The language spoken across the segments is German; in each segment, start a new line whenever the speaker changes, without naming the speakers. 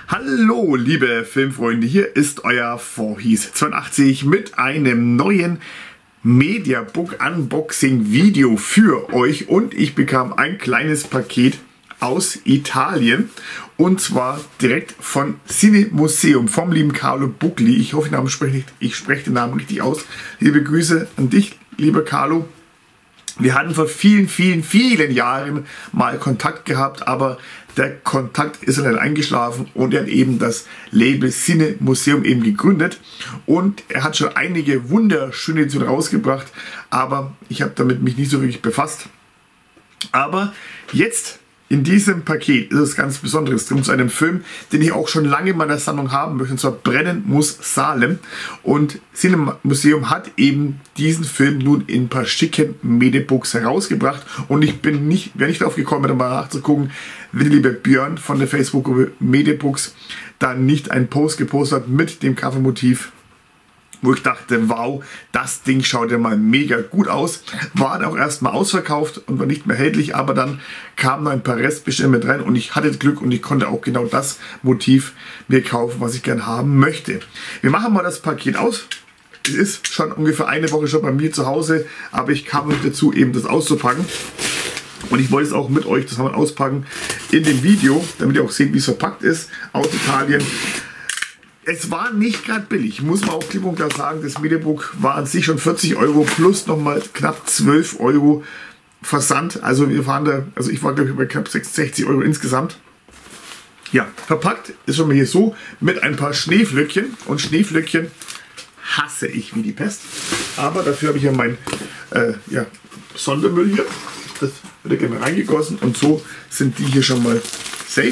Hallo liebe Filmfreunde, hier ist euer Voorhees82 mit einem neuen Mediabook Unboxing Video für euch und ich bekam ein kleines Paket aus Italien und zwar direkt von Cinemuseum vom lieben Carlo Bucli. Ich hoffe, ich spreche den Namen richtig aus. Liebe Grüße an dich, lieber Carlo. Wir hatten vor vielen Jahren mal Kontakt gehabt, aber der Kontakt ist dann eingeschlafen und er hat eben das Label Cinemuseum eben gegründet und er hat schon einige wunderschöne Editionen rausgebracht, aber ich habe damit mich nicht so wirklich befasst. Aber jetzt in diesem Paket ist es ganz Besonderes drin zu einem Film, den ich auch schon lange in meiner Sammlung haben möchte, und zwar Brennen muss Salem. Und Cinemuseum hat eben diesen Film nun in ein paar schicken Mediabooks herausgebracht und ich wäre nicht darauf gekommen, da mal nachzugucken, wenn der liebe Björn von der Facebook-Gruppe Mediabooks da nicht einen Post gepostet hat mit dem Covermotiv, wo ich dachte, wow, das Ding schaut ja mal mega gut aus. War dann auch erstmal ausverkauft und war nicht mehr erhältlich, aber dann kamen noch ein paar Restbestellungen mit rein und ich hatte Glück und ich konnte auch genau das Motiv mir kaufen, was ich gern haben möchte. Wir machen mal das Paket aus. Es ist schon ungefähr eine Woche schon bei mir zu Hause, aber ich kam nicht dazu, eben das auszupacken. Und ich wollte es auch mit euch zusammen auspacken in dem Video, damit ihr auch seht, wie es verpackt ist, aus Italien. Es war nicht gerade billig, muss man auch klipp und klar sagen. Das Mediabook war an sich schon 40 Euro plus nochmal knapp 12 Euro Versand. Also wir waren da, also ich war glaube ich bei knapp 60 Euro insgesamt. Ja, verpackt ist schon mal hier so mit ein paar Schneeflöckchen. Und Schneeflöckchen hasse ich wie die Pest. Aber dafür habe ich ja mein Sondermüll hier. Das wird ja gerne reingegossen und so sind die hier schon mal safe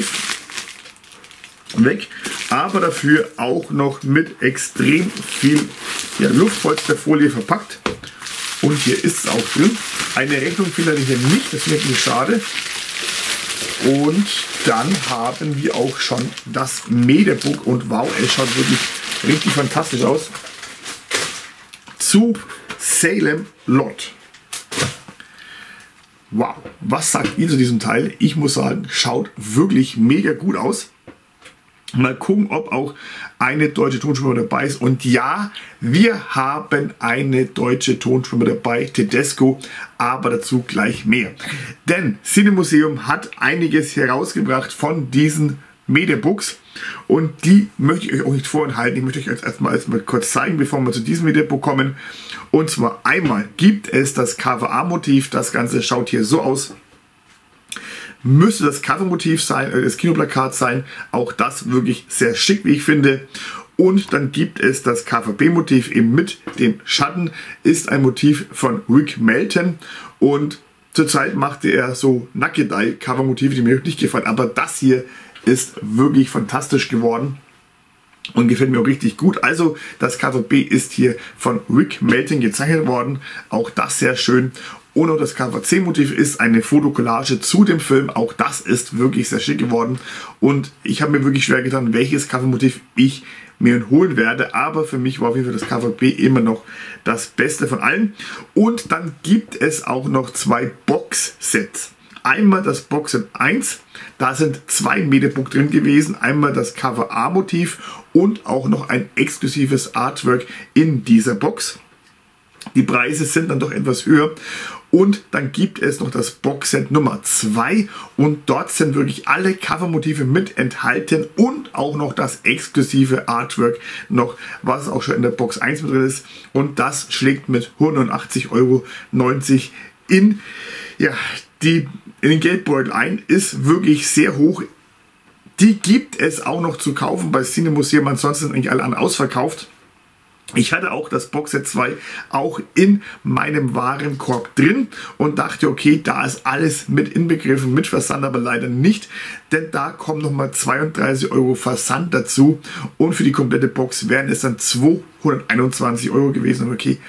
weg, aber dafür auch noch mit extrem viel Luftpolsterfolie verpackt und hier ist es auch drin. Eine Rechnung findet ihr hier nicht, das ist wirklich schade. Und dann haben wir auch schon das Mediabook und wow, es schaut wirklich richtig fantastisch aus, zu Salem Lot. Wow, was sagt ihr zu diesem Teil? Ich muss sagen, schaut wirklich mega gut aus. Mal gucken, ob auch eine deutsche Tonspur dabei ist. Und ja, wir haben eine deutsche Tonspur dabei, Tedesco, aber dazu gleich mehr. Denn Cinemuseum hat einiges herausgebracht von diesen Mediabooks und die möchte ich euch auch nicht vorenthalten. Ich möchte euch erstmal kurz zeigen, bevor wir zu diesem Mediabook kommen. Und zwar einmal gibt es das KVA-Motiv. Das Ganze schaut hier so aus. Müsste das Covermotiv sein, das Kinoplakat sein. Auch das wirklich sehr schick, wie ich finde. Und dann gibt es das KVB-Motiv eben mit dem Schatten. Ist ein Motiv von Rick Melton. Und zurzeit machte er so Nackedei-Covermotive, die mir nicht gefallen. Aber das hier ist wirklich fantastisch geworden. Und gefällt mir auch richtig gut. Also das KVB ist hier von Rick Melton gezeichnet worden. Auch das sehr schön. Und auch das KVC-Motiv ist eine Fotokollage zu dem Film. Auch das ist wirklich sehr schick geworden. Und ich habe mir wirklich schwer getan, welches Covermotiv ich mir holen werde. Aber für mich war auf jeden Fall das KVB immer noch das Beste von allen. Und dann gibt es auch noch zwei Box-Sets. Einmal das Boxset 1, da sind zwei Mediabook drin gewesen, einmal das KVA-Motiv und auch noch ein exklusives Artwork in dieser Box. Die Preise sind dann doch etwas höher. Und dann gibt es noch das Boxset Nummer 2 und dort sind wirklich alle Covermotive mit enthalten und auch noch das exklusive Artwork noch, was auch schon in der Box 1 mit drin ist. Und das schlägt mit 189,90 Euro in den Geldbeutel ein, ist wirklich sehr hoch. Die gibt es auch noch zu kaufen bei Cinemuseum, ansonsten sind eigentlich alle anderen ausverkauft. Ich hatte auch das Boxset 2 auch in meinem Warenkorb drin und dachte, okay, da ist alles mit inbegriffen, mit Versand, aber leider nicht, denn da kommen nochmal 32 Euro Versand dazu und für die komplette Box wären es dann 221 Euro gewesen. Okay,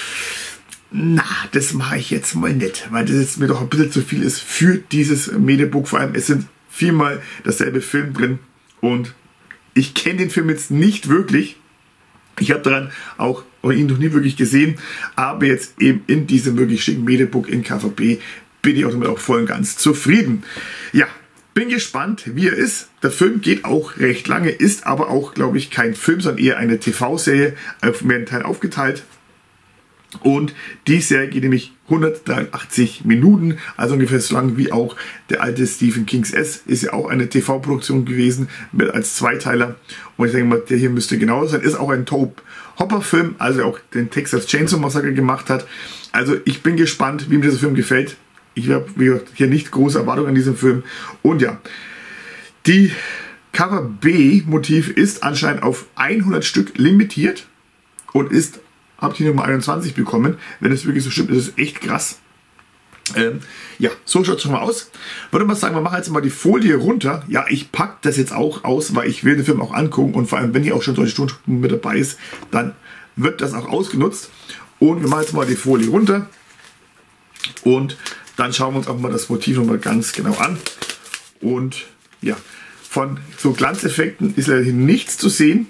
na, das mache ich jetzt mal nicht, weil das jetzt mir doch ein bisschen zu viel ist für dieses Mediabook. Vor allem, es sind viermal dasselbe Film drin und ich kenne den Film jetzt nicht wirklich. Ich habe daran auch ihn noch nie wirklich gesehen, aber jetzt eben in diesem wirklich schicken Mediabook in KVB bin ich auch damit auch voll und ganz zufrieden. Ja, Bin gespannt, wie er ist. Der Film geht auch recht lange, ist aber auch, glaube ich, kein Film, sondern eher eine TV-Serie, auf mehreren Teilen aufgeteilt. Und die Serie geht nämlich 183 Minuten, also ungefähr so lang wie auch der alte Stephen Kings S. Ist ja auch eine TV-Produktion gewesen, mit als Zweiteiler. Und ich denke mal, der hier müsste genauso sein. Ist auch ein Tobe Hopper-Film, also auch den Texas Chainsaw Massacre gemacht hat. Also ich bin gespannt, wie mir dieser Film gefällt. Ich habe, wie gesagt, hier nicht große Erwartungen an diesem Film. Und ja, die Cover B-Motiv ist anscheinend auf 100 Stück limitiert und ist, habe ich die Nummer 21 bekommen. Wenn es wirklich so stimmt, ist es echt krass. Ja, so schaut es schon mal aus. Würde mal sagen, wir machen jetzt mal die Folie runter. Ja, ich packe das jetzt auch aus, weil ich will den Film auch angucken. Und vor allem, wenn hier auch schon solche Tonspuren mit dabei ist, dann wird das auch ausgenutzt. Und wir machen jetzt mal die Folie runter. Und dann schauen wir uns auch mal das Motiv nochmal ganz genau an. Und ja, von so Glanzeffekten ist leider hier nichts zu sehen.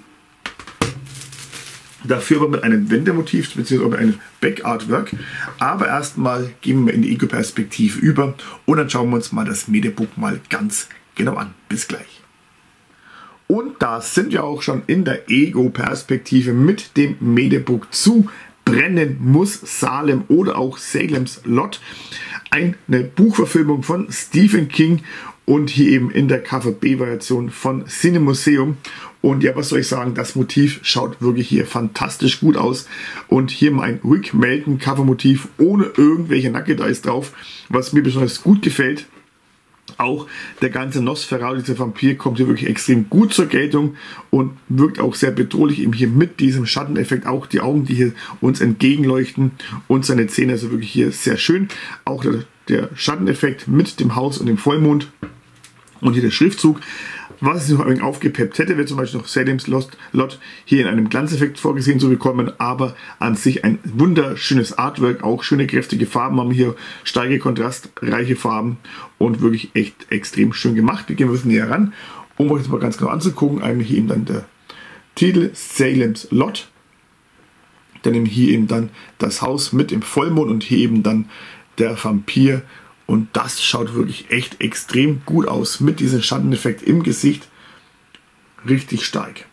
Dafür aber mit einem Wendemotiv bzw. mit einem Back-Artwork. Aber erstmal gehen wir in die Ego-Perspektive über und dann schauen wir uns mal das Medibook mal ganz genau an. Bis gleich. Und da sind wir auch schon in der Ego-Perspektive mit dem Medibook zu Brennen muss Salem oder auch Salem's Lot. Eine Buchverfilmung von Stephen King und hier eben in der Cover B-Variation von Cinemuseum. Und ja, was soll ich sagen, das Motiv schaut wirklich hier fantastisch gut aus. Und hier mal ein Rick Melton Covermotiv ohne irgendwelche Nackedeis drauf, was mir besonders gut gefällt. Auch der ganze Nosferatu, dieser Vampir, kommt hier wirklich extrem gut zur Geltung und wirkt auch sehr bedrohlich, eben hier mit diesem Schatteneffekt. Auch die Augen, die hier uns entgegenleuchten und seine Zähne, also wirklich hier sehr schön. Auch der Schatteneffekt mit dem Haus und dem Vollmond und hier der Schriftzug. Was ich noch ein wenig aufgepeppt hätte, wäre zum Beispiel noch Salem's Lot hier in einem Glanzeffekt vorgesehen zu bekommen, aber an sich ein wunderschönes Artwork, auch schöne kräftige Farben haben hier, starke kontrastreiche Farben und wirklich echt extrem schön gemacht. Wir gehen ein bisschen näher ran, um euch das mal ganz genau anzugucken. Einmal hier eben dann der Titel Salem's Lot, dann eben hier eben dann das Haus mit dem Vollmond und hier eben dann der Vampir. Und das schaut wirklich echt extrem gut aus mit diesem Schatteneffekt im Gesicht. Richtig stark.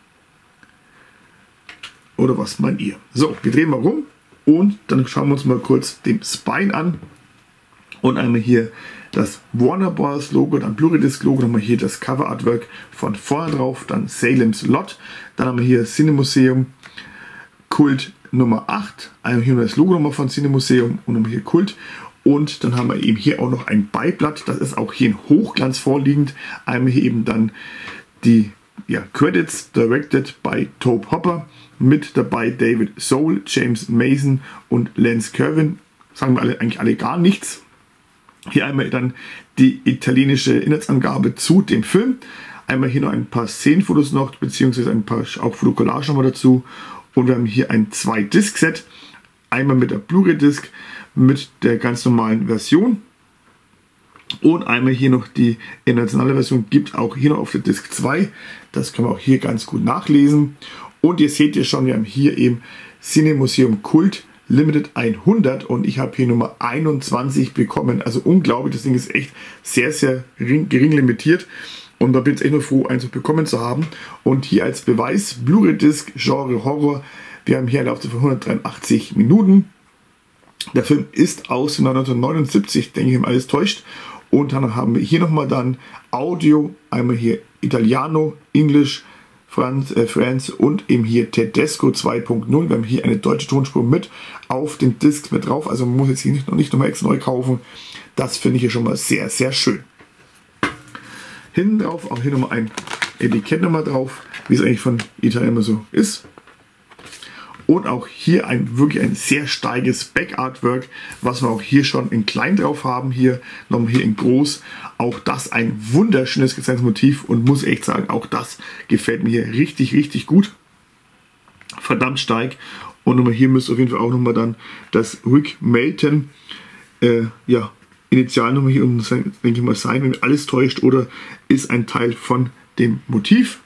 Oder was meint ihr? So, wir drehen mal rum und dann schauen wir uns mal kurz den Spine an. Und einmal hier das Warner Bros. Logo, dann Blu-ray-Disc Logo, nochmal hier das Cover Artwork von vorne drauf, dann Salem's Lot. Dann haben wir hier Cinemuseum Kult Nummer 8. Einmal hier das Logo nochmal von Cinemuseum und nochmal hier Kult. Und dann haben wir eben hier auch noch ein Beiblatt, das ist auch hier in Hochglanz vorliegend. Einmal hier eben dann die Credits, directed by Tobe Hopper, mit dabei David Soul, James Mason und Lance Kerwin. Sagen wir eigentlich alle gar nichts. Hier einmal dann die italienische Inhaltsangabe zu dem Film. Einmal hier noch ein paar Szenenfotos noch, beziehungsweise ein paar auch Fotocollagen nochmal dazu. Und wir haben hier ein 2-Disc-Set. Einmal mit der Blu-ray-Disc, mit der ganz normalen Version und einmal hier noch die internationale Version, gibt auch hier noch auf der Disc 2, das können wir auch hier ganz gut nachlesen. Und ihr seht ja schon, wir haben hier eben Cinemuseum Kult Limited 100 und ich habe hier Nummer 21 bekommen, also unglaublich, das Ding ist echt sehr, sehr gering limitiert und da bin ich echt nur froh, eins bekommen zu haben. Und hier als Beweis, Blu-ray-Disc, Genre Horror, wir haben hier eine Laufzeit von 183 Minuten. Der Film ist aus 1979, denke ich, wenn alles täuscht. Und dann haben wir hier nochmal dann Audio, einmal hier Italiano, Englisch, France und eben hier Tedesco 2.0. Wir haben hier eine deutsche Tonspur mit auf den Discs mit drauf. Also man muss jetzt hier nicht nochmal extra neu kaufen. Das finde ich hier schon mal sehr, sehr schön. Hinten drauf, auch hier nochmal ein Etikett nochmal drauf, wie es eigentlich von Italien immer so ist. Und auch hier wirklich ein sehr starkes Back-Artwork, was wir auch hier schon in klein drauf haben. Hier nochmal hier in groß. Auch das ein wunderschönes gezeichnetes Motiv und muss echt sagen, auch das gefällt mir hier richtig, richtig gut. Verdammt stark. Und nochmal hier müsste auf jeden Fall auch nochmal dann das Rick Melton Initialnummer hier unten, denke ich mal, sein, wenn alles täuscht oder ist ein Teil von dem Motiv.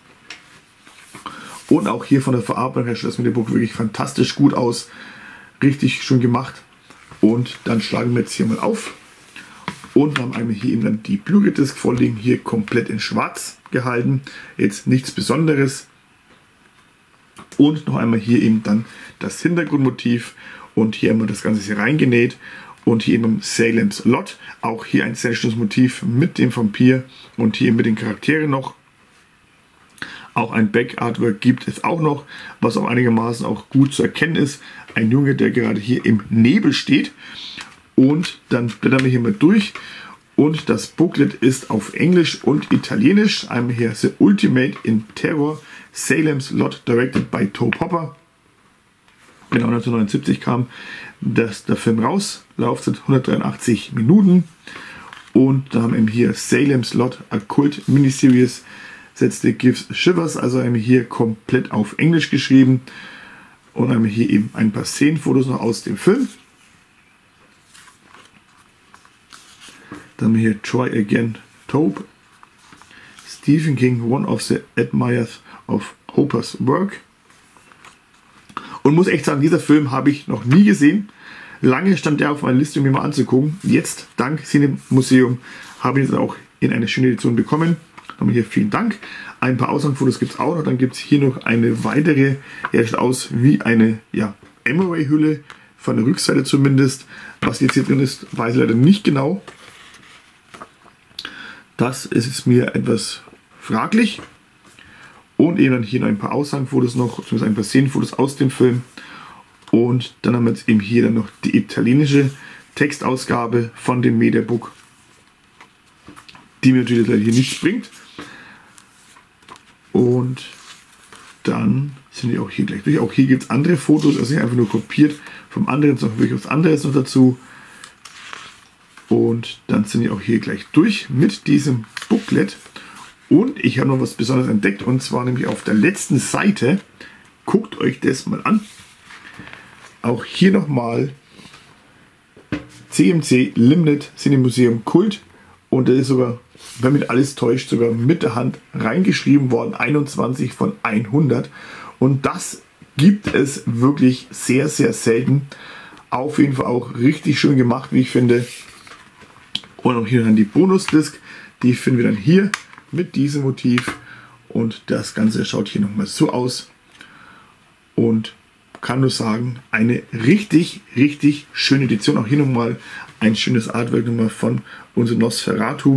Und auch hier von der Verarbeitung her schaut das Medibook wirklich fantastisch gut aus. Richtig schön gemacht. Und dann schlagen wir jetzt hier mal auf. Und haben einmal hier eben dann die Blu-ray-Disc vorliegen, hier komplett in schwarz gehalten. Jetzt nichts Besonderes. Und noch einmal hier eben dann das Hintergrundmotiv. Und hier haben wir das Ganze hier reingenäht. Und hier eben Salem's Lot. Auch hier ein sehr schönes Motiv mit dem Vampir. Und hier mit den Charakteren noch. Auch ein Back-Artwork gibt es auch noch, was auch einigermaßen auch gut zu erkennen ist. Ein Junge, der gerade hier im Nebel steht. Und dann blättern wir hier mal durch. Und das Booklet ist auf Englisch und Italienisch. Einmal hier The Ultimate in Terror, Salem's Lot, directed by Tobe Hooper. Genau 1979 kam der Film raus. Laufzeit 183 Minuten. Und da haben wir hier Salem's Lot, a Cult Miniseries, setzte Gives Shivers, also einmal hier komplett auf Englisch geschrieben. Und einmal hier eben ein paar Szenenfotos noch aus dem Film. Dann haben wir hier Try Again, Tobe. Stephen King, one of the admirers of Hooper's work. Und muss echt sagen, dieser Film habe ich noch nie gesehen. Lange stand der auf meiner Liste, um mir mal anzugucken. Jetzt, dank Cinemuseum, habe ich es auch in eine schöne Edition bekommen. Dann haben wir hier vielen Dank. Ein paar Ausgangsfotos gibt es auch noch. Dann gibt es hier noch eine weitere. Er sieht aus wie eine Emery-Hülle, von der Rückseite zumindest. Was jetzt hier drin ist, weiß ich leider nicht genau. Das ist mir etwas fraglich. Und eben dann hier noch ein paar Aussagenfotos noch, beziehungsweise ein paar Szenenfotos aus dem Film. Und dann haben wir jetzt eben hier dann noch die italienische Textausgabe von dem Mediabook, die mir natürlich leider hier nichts bringt. Und dann sind wir auch hier gleich durch. Auch hier gibt es andere Fotos, also nicht einfach nur kopiert vom anderen, sondern wirklich was anderes noch dazu. Und dann sind wir auch hier gleich durch mit diesem Booklet. Und ich habe noch was Besonderes entdeckt, und zwar nämlich auf der letzten Seite. Guckt euch das mal an. Auch hier nochmal CMC Limited Cinemuseum Kult. Und das ist sogar, wenn mich alles täuscht, sogar mit der Hand reingeschrieben worden. 21 von 100. Und das gibt es wirklich sehr, sehr selten. Auf jeden Fall auch richtig schön gemacht, wie ich finde. Und auch hier dann die Bonusdisk. Die finden wir dann hier mit diesem Motiv. Und das Ganze schaut hier nochmal so aus. Und kann nur sagen, eine richtig, richtig schöne Edition. Auch hier nochmal ein schönes Artwork nochmal von unserem Nosferatu.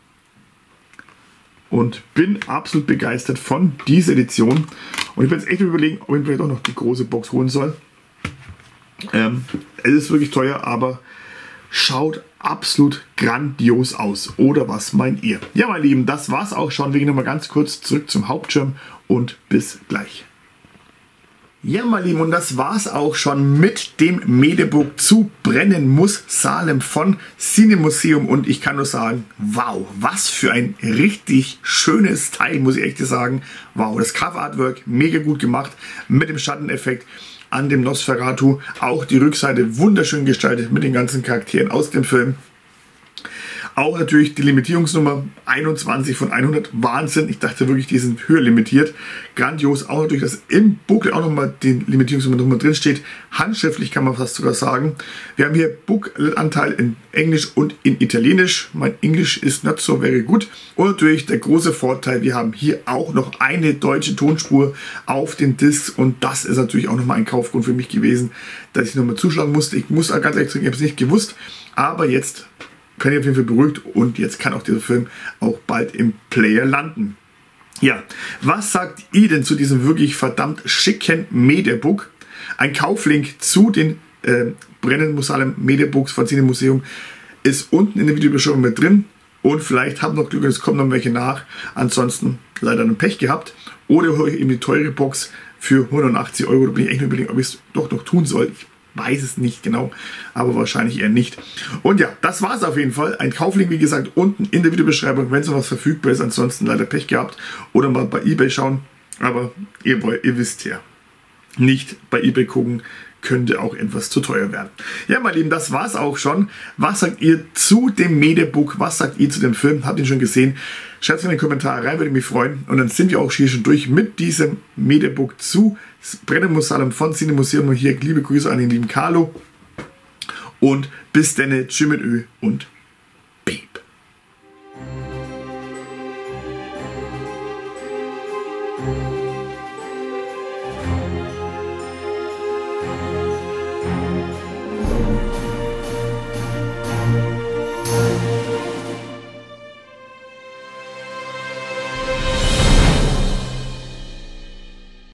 Und bin absolut begeistert von dieser Edition. Und ich bin jetzt echt überlegen, ob ich vielleicht auch noch die große Box holen soll. Es ist wirklich teuer, aber schaut absolut grandios aus. Oder was meint ihr? Ja, meine Lieben, das war's auch schon. Wir gehen nochmal ganz kurz zurück zum Hauptschirm und bis gleich. Ja, meine Lieben, und das war's auch schon mit dem Mediabook zu Brennen muss Salem von Cinemuseum. Und ich kann nur sagen, wow, was für ein richtig schönes Teil, muss ich echt sagen. Wow, das Cover-Artwork mega gut gemacht mit dem Schatteneffekt an dem Nosferatu. Auch die Rückseite wunderschön gestaltet mit den ganzen Charakteren aus dem Film. Auch natürlich die Limitierungsnummer 21 von 100. Wahnsinn. Ich dachte wirklich, die sind höher limitiert. Grandios. Auch natürlich, dass im Booklet auch nochmal die Limitierungsnummer nochmal drin steht. Handschriftlich kann man fast sogar sagen. Wir haben hier Booklet-Anteil in Englisch und in Italienisch. Mein Englisch ist not so very good. Und natürlich der große Vorteil, wir haben hier auch noch eine deutsche Tonspur auf den Discs. Und das ist natürlich auch nochmal ein Kaufgrund für mich gewesen, dass ich nochmal zuschlagen musste. Ich muss ganz ehrlich sagen, ich habe es nicht gewusst. Aber jetzt kann ich auf jeden Fall beruhigt, und jetzt kann auch dieser Film auch bald im Player landen. Ja, was sagt ihr denn zu diesem wirklich verdammt schicken Mediabook? Ein Kauflink zu den Brennen muss Salem Mediabooks von Cinemuseum ist unten in der Videobeschreibung mit drin. Und vielleicht habt ihr noch Glück, es kommen noch welche nach. Ansonsten leider ein Pech gehabt. Oder höre ich eben die teure Box für 180 Euro. Da bin ich echt überlegen, ob ich es doch noch tun soll. Ich weiß es nicht genau, aber wahrscheinlich eher nicht. Und ja, das war es auf jeden Fall. Ein Kauflink, wie gesagt, unten in der Videobeschreibung, wenn es noch was verfügbar ist. Ansonsten leider Pech gehabt. Oder mal bei eBay schauen. Aber ihr wisst ja, nicht bei eBay gucken, könnte auch etwas zu teuer werden. Ja, meine Lieben, das war es auch schon. Was sagt ihr zu dem Mediabook? Was sagt ihr zu dem Film? Habt ihr ihn schon gesehen? Schreibt es in den Kommentaren rein, würde mich freuen. Und dann sind wir auch hier schon durch mit diesem Mediabook zu Brennen muss Salem von Cinemuseum. Und hier liebe Grüße an den lieben Carlo. Und bis dann, tschüss mit Ö und